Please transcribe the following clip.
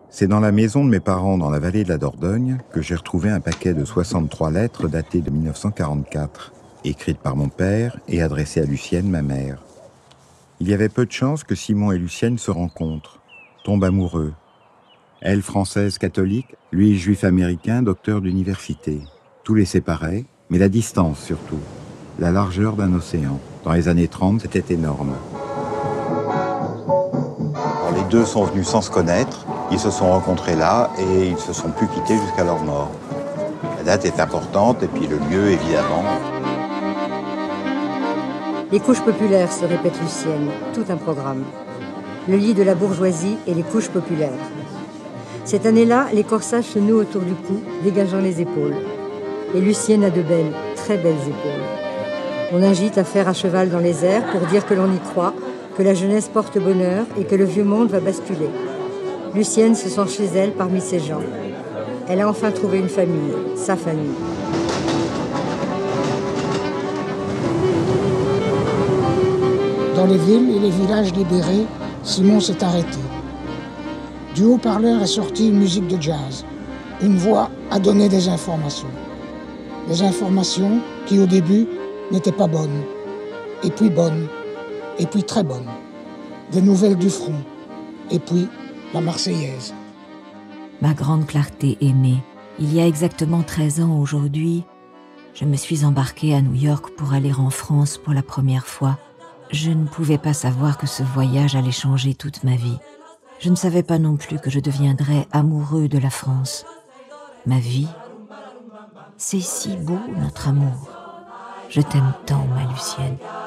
C'est dans la maison de mes parents dans la vallée de la Dordogne que j'ai retrouvé un paquet de 63 lettres datées de 1944, écrites par mon père et adressées à Lucienne, ma mère. Il y avait peu de chances que Simon et Lucienne se rencontrent, tombent amoureux. Elle, française catholique, lui, juif américain, docteur d'université. Tout les séparait, mais la distance surtout, la largeur d'un océan. Dans les années 30, c'était énorme. Alors, les deux sont venus sans se connaître, ils se sont rencontrés là et ils se sont plus quittés jusqu'à leur mort. La date est importante et puis le lieu, évidemment. Les couches populaires, se répète Lucienne, tout un programme. Le lit de la bourgeoisie et les couches populaires. Cette année-là, les corsages se nouent autour du cou, dégageant les épaules. Et Lucienne a de belles, très belles épaules. On agite à faire à cheval dans les airs pour dire que l'on y croit, que la jeunesse porte bonheur et que le vieux monde va basculer. Lucienne se sent chez elle parmi ces gens. Elle a enfin trouvé une famille, sa famille. Dans les villes et les villages libérés, Simon s'est arrêté. Du haut-parleur est sortie une musique de jazz. Une voix a donné des informations. Des informations qui, au début, n'étaient pas bonnes. Et puis bonnes. Et puis très bonnes. Des nouvelles du front. Et puis la Marseillaise. Ma grande clarté aimée, il y a exactement 13 ans aujourd'hui, je me suis embarquée à New York pour aller en France pour la première fois. Je ne pouvais pas savoir que ce voyage allait changer toute ma vie. Je ne savais pas non plus que je deviendrais amoureux de la France. Ma vie, c'est si beau notre amour. Je t'aime tant, ma Lucienne.